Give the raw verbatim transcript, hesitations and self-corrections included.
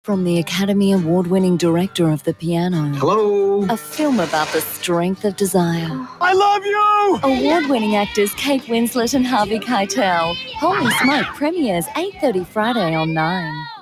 From the Academy Award-winning director of The Piano. Hello. A film about the strength of desire. I love you! Award-winning actors Kate Winslet and Harvey Keitel. Holy Smoke premieres eight thirty Friday on Nine.